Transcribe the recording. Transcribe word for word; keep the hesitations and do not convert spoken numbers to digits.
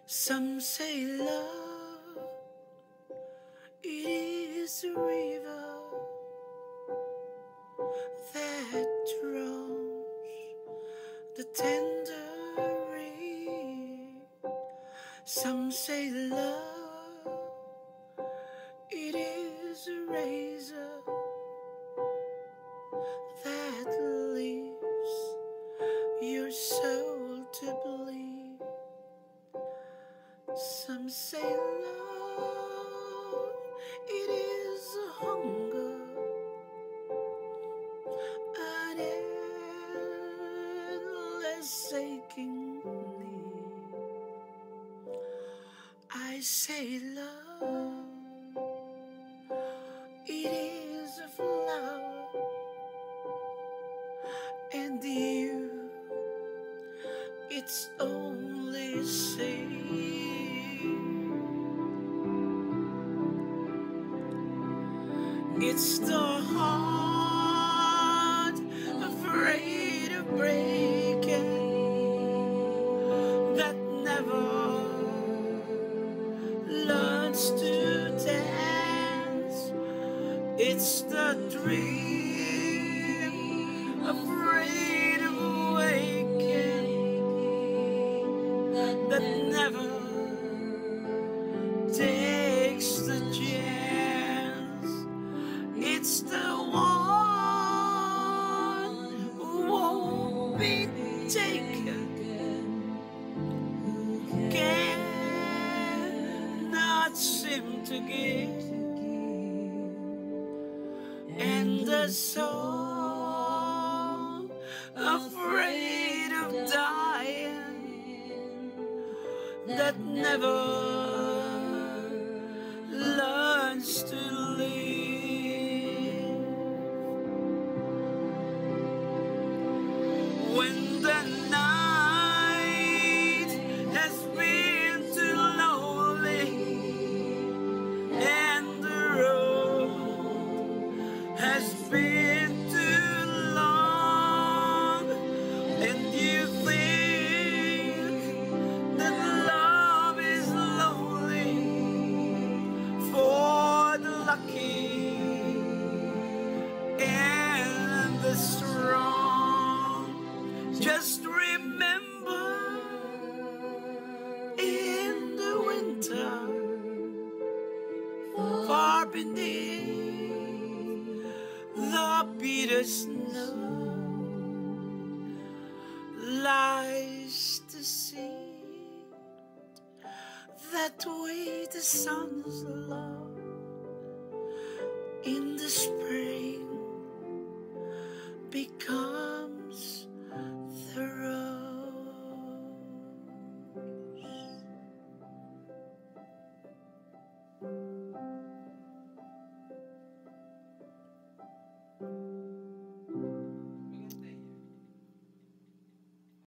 Some say love, it is a river that drowns the tender reed. Some say love, it is a razor that leaves your soul to bleed. Some say love, it is a hunger, an endless aching need. I say love, it is a flower, and you, it's only seed. It's the heart afraid of breaking that never learns to dance. It's the dream afraid of waking that never takes the chance. It's the one who won't be taken, cannot seem to give, and the soul afraid of dying that never learns to live. When the night has been too lonely and the road has been too long, and you think that love is lonely for the lucky and the strong, just remember, in the winter, far beneath the bitter snow, lies the seed that waits the sun's love in the spring.